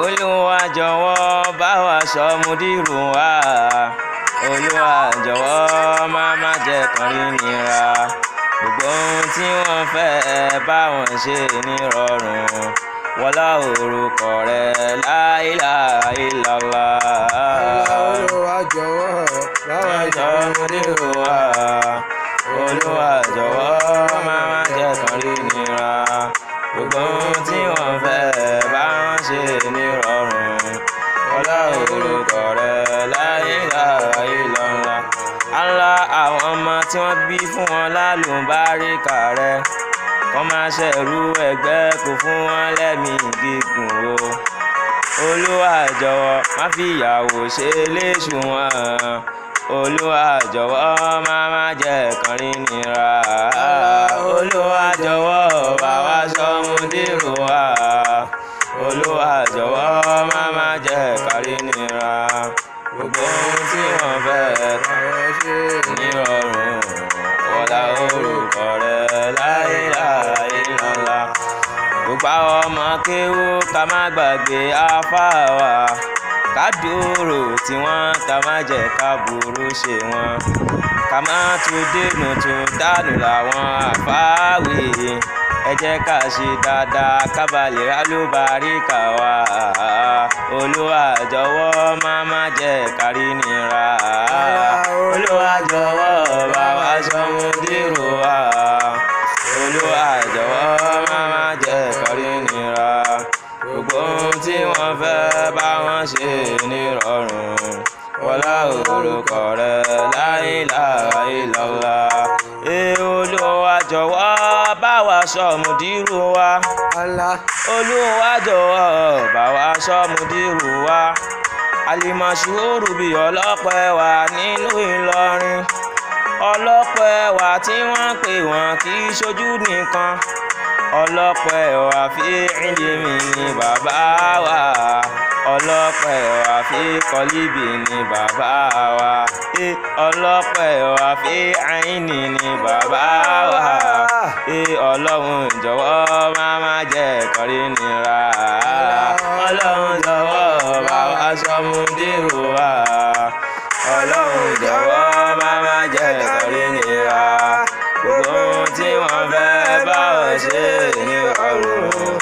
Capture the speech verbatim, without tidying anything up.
Olúwa jọ̀wọ́ bá wa sọ mùdírù wa. Olúwa jọ̀wọ́ má má jẹ́ kán rí nira. Gbogbo ohun tí wọ́n fẹ́ bá wọn ṣe nírọ̀rùn. Wọlá orúkọ rẹ̀ la ilaha illallah. Olúwa jọ̀wọ́ bá wa sọ mùdírù wa. Olúwa jọ̀wọ́ má má jẹ́ kán rí nira. Gbogbo ohun tí wọ́n fẹ́ bá wọn ṣe nírọ̀rùn. Wọlá orúkọ rẹ̀ la ilaha illallah. Allah àwọn ọmọ tí wọ́n bí fún wọn lálùbáríkà rẹ̀. Kọ́ máa ṣẹ̀rú ẹgbẹ́ kò fún wọn lẹ́mìí gígùn o. Olúwa jọ̀wọ́ má fi ìyàwó ṣe léṣù wọn. Olúwa jọ̀wọ́ má má jẹ́ kán rí nira. Olúwa jọ̀wọ́ bá wa sọ mùdírù wa. Olúwa jọ̀wọ́ má má jẹ́ kán rí nira. Gbogbo ohun tí wọ́n fẹ́ bá wa ṣe nírọ̀rùn. Wọlá orúkọ rẹ̀ la ilaha illallah. Gbogbo àwọn ọmọ kéwú ká má gbàgbé àfáà wa. Ká dúró tí wọ́n ká má jẹ́ ká burú ṣe wọ́n. Ká má tún dènà tún dànù làwọn àfáàwé. Ẹ jẹ́ ká ṣe dáadáa ká bá lè rálùbáríkà wa. Olúwa jọ̀wọ́ má má jẹ́ ká rí nira. Olúwa jọ̀wọ́ bá wa sọ mùdírù wa. Olúwa jọ̀wọ́ má má jẹ́ ká rí nira. Gbogbo ohun tí wọ́n fẹ́ bá wọn ṣe nírọ̀rùn. Wọlá orúkọ rẹ̀ la ilaha illallah. Ee Olúwa jọ̀wọ́ bá wa sọ mùdírù wa. Allah. Olúwa jọ̀wọ́ bá wa sọ mùdírù wa. Al-Mashhuru bí ọlọ́pẹ́ wà nínú Ìlọrin. Ọlọ́pẹ́ wà tí wọ́n pè wọ́n kì í ṣojú nìkan. Ọlọ́pẹ́ wà fi ìlímì ní bàbá wa. Ọlọ́pẹ́ wà fi kọ́líbì ní bàbá wa. Ọlọ́pẹ́ wà fi àìní ní bàbá wa. Ọlọ́run jọ̀wọ́ má má jẹ́ kán rí nira. Ọlọ́run jọ̀wọ́ bá wa sọ mùdírù wa. Ọlọ́run jọ̀wọ́ má má jẹ́ kán rí nira. Gbogbo ohun tí wọ́n fẹ́ bá wọn ṣe nírọ̀rùn.